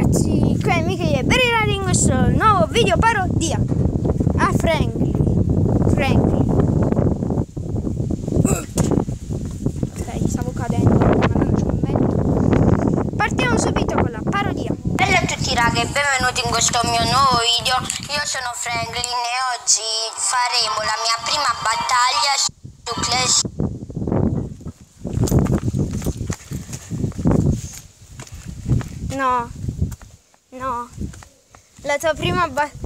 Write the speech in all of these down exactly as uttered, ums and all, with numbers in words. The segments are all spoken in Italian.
ragazzi, qui è Michele Berrari in questo nuovo video parodia a Franklin. Franklin. Ok, stavo cadendo, ma non c'è un vento. Partiamo subito con la parodia. Bella a tutti raga e benvenuti in questo mio nuovo video. Io sono Franklin e oggi faremo la mia prima battaglia su Clash. No, no, la tua prima battaglia.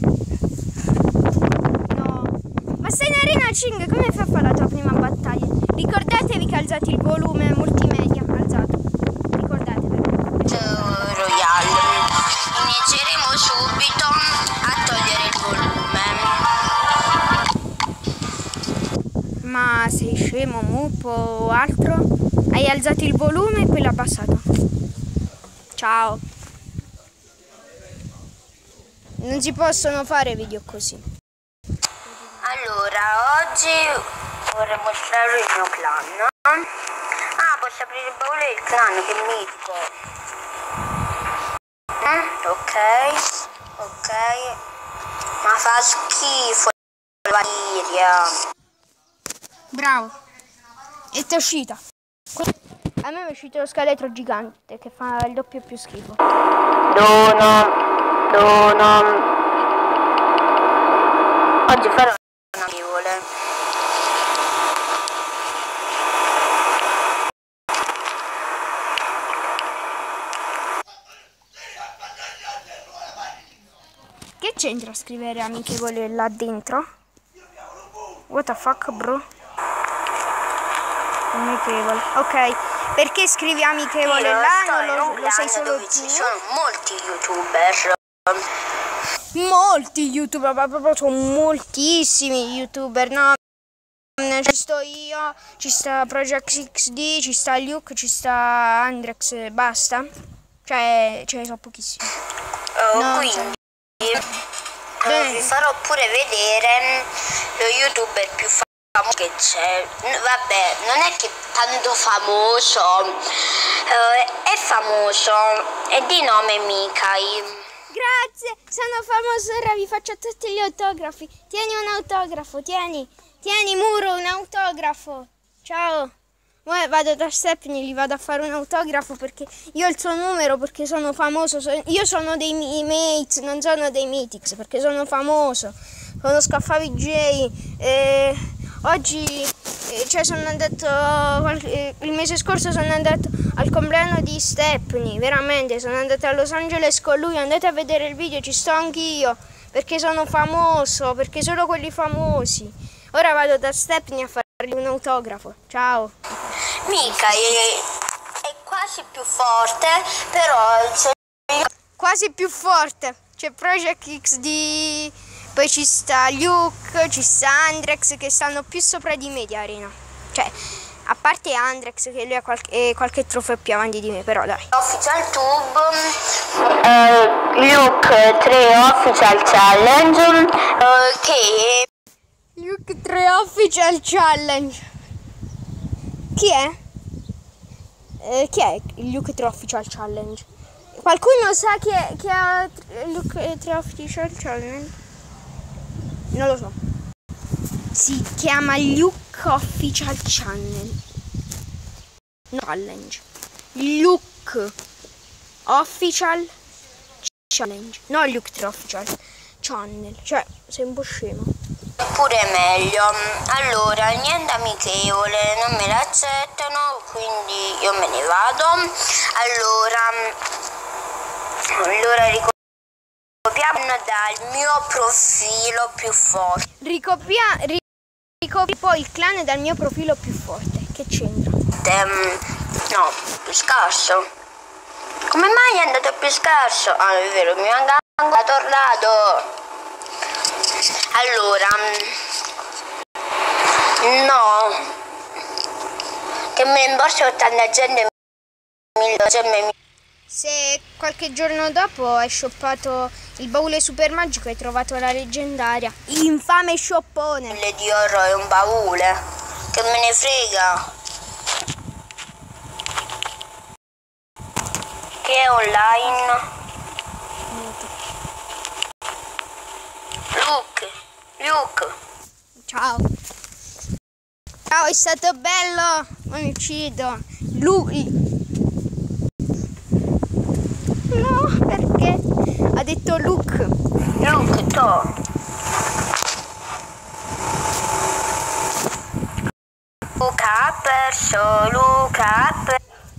No, ma sei in Arena cinque, come fai a fare la tua prima battaglia? Ricordatevi che alzate il volume multimedia, alzato, ricordatevi. Royale. Inizieremo subito a togliere il volume. Ma sei scemo, mupo o altro? Hai alzato il volume e poi l'ha abbassato. Ciao. Non si possono fare video così. Allora, oggi vorrei mostrare il mio clan. Ah, posso aprire il baule del clan, che mitico. Mm, ok, ok. Ma fa schifo la Valiria. Bravo. E ti è uscita. A me è uscito lo scheletro gigante che fa il doppio più schifo. Dono, dono. Oggi farò un amievole. Che c'entra scrivere amichevole là dentro? What the fuck, bro? Amichevole. Ok, perché scrivi amichevole Io là? sto Non in lo, un lo sai clan solo dove tu? ci sono molti youtuber. Molti youtuber, ma proprio sono moltissimi youtuber, no? Ci sto io, ci sta Project X D, ci sta Luke, ci sta Andrex, basta. Cioè, ce ne sono pochissimi. Oh, No, quindi Beh. vi farò pure vedere lo youtuber più famoso che c'è. Vabbè, non è che tanto famoso, eh, è famoso, è di nome Mikai. Grazie, sono famoso, ora vi faccio tutti gli autografi. Tieni un autografo, tieni, tieni Muro, un autografo. Ciao. Ora vado da Stepney, gli vado a fare un autografo perché io ho il suo numero, perché sono famoso. Io sono dei miei mates, non sono dei Mythics, perché sono famoso. Conosco a Favi J. Eh, oggi, eh, cioè sono andato, eh, il mese scorso sono andato al compleanno di Stepney, veramente, sono andata a Los Angeles con lui, andate a vedere il video, ci sto anch'io, perché sono famoso, perché sono quelli famosi. Ora vado da Stepney a fargli un autografo, ciao. Mica è, è quasi più forte, però se io... Quasi più forte, c'è Project X D, poi ci sta Luke, ci sta Andrex che stanno più sopra di me di Arena. Cioè, a parte Andrex che lui ha qualche, qualche trofeo più avanti di me, però dai. Official Tube, uh, Luke tre Official Challenge, uh, che... Luke tre Official Challenge. Chi è? Eh, chi è il Luke tre Official Challenge? Qualcuno sa chi è che ha Luke tre Official Challenge? Non lo so. Si chiama Luke Official Channel. No, Challenge. Luke Official Challenge. No, Luke tre Official Channel. Cioè, sei un po' scemo. Pure meglio. Allora, niente amichevole, non me l'accettano, quindi io me ne vado. Allora, allora ricopiamo dal mio profilo più forte. Ricopia, ri, ricopi poi il clan dal mio profilo più forte. Che c'entra? No, più scarso. Come mai è andato più scarso? Ah, è vero, mi manca ancora tornato. Allora, no, che me ne importa ottanta gente, mille. Se qualche giorno dopo hai shoppato il baule super magico e hai trovato la leggendaria, infame shoppone. Il di oro è un baule, che me ne frega. Che è online. Luke. Ciao. Ciao, è stato bello. Non mi uccido. Lui. No, perché? Ha detto Luke. Luke, to. Luca ha perso, Luca ha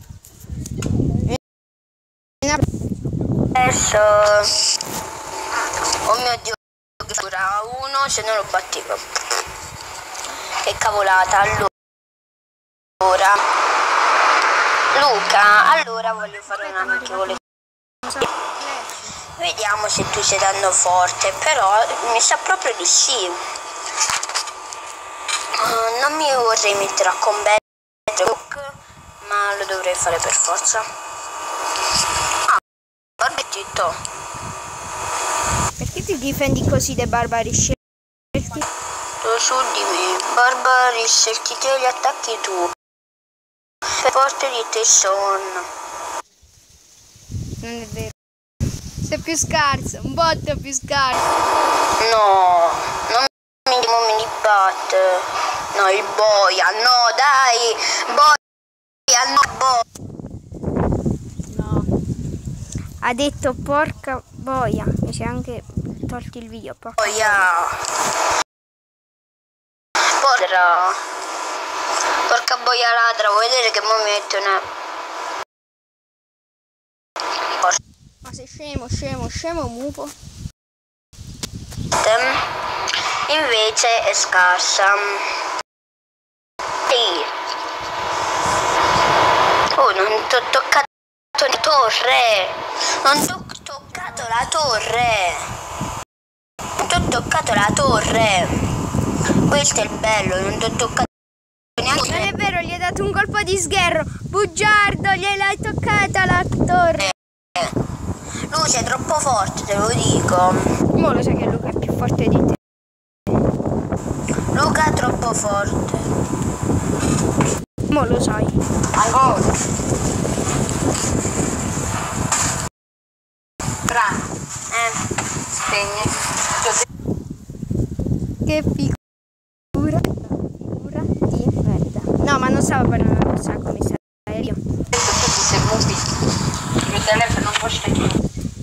perso. Oh mio Dio, che dura uno se non lo battevo. Che cavolata. Allora, Luca, allora voglio fare un amichevole. Vediamo se tu stai dando forte, però mi sa proprio di sì. Uh, non mi vorrei mettere a combattere, ma lo dovrei fare per forza. Ah, barbettito. Perché ti difendi così dei barbari scelti? Tu su di me, barbari scelti te, li attacchi tu. Per forte di te sono. Non è vero. Sei più scarso, un botto più scarso. No, non mi, non mi batte. No, il boia, no, dai, boia, no, boia. No. Ha detto porca boia. Mi si è anche tolti il video, porca boia. Porca. Porca boia ladra, vuoi vedere che mo mi metto una... Porca. Ma sei scemo, scemo, scemo, mupo. Invece è scarsa. Ehi. Oh, non ti ho toccato la torre. Non ti ho toccato la torre. Non ti ho toccato la torre. Questo è il bello, non ti ho toccato neanche. Non è vero, gli hai dato un colpo di sgherro. Bugiardo, gliel'hai toccata la torre. Lui sei troppo forte, te lo dico. Mo lo sai che Luca è più forte di te. Luca è troppo forte. Mo lo sai. Ancora. Bravo. Eh. Spegni. Che figura. Figura di merda. No, ma non stavo parlando un sacco, mi stai io. Tu ti sei muovito. Il telefono non può scegliere.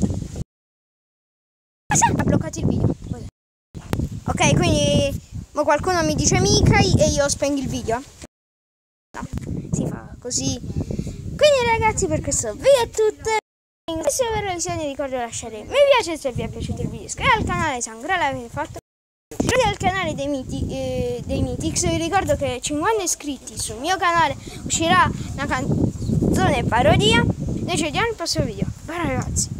Ha bloccato il video. Ok, quindi mo qualcuno mi dice Mikai e io spengo il video. No, si fa così. Quindi ragazzi, per questo video è tutto. Se per la visione ricordo di lasciare mi piace se vi è piaciuto il video. Iscrivetevi al canale se ancora l'avete fatto. Iscrivetevi al canale dei, miti, eh, dei Mythics. Vi ricordo che cinquanta iscritti sul mio canale uscirà una canzone parodia. Noi ci vediamo nel prossimo video. Bye ragazzi.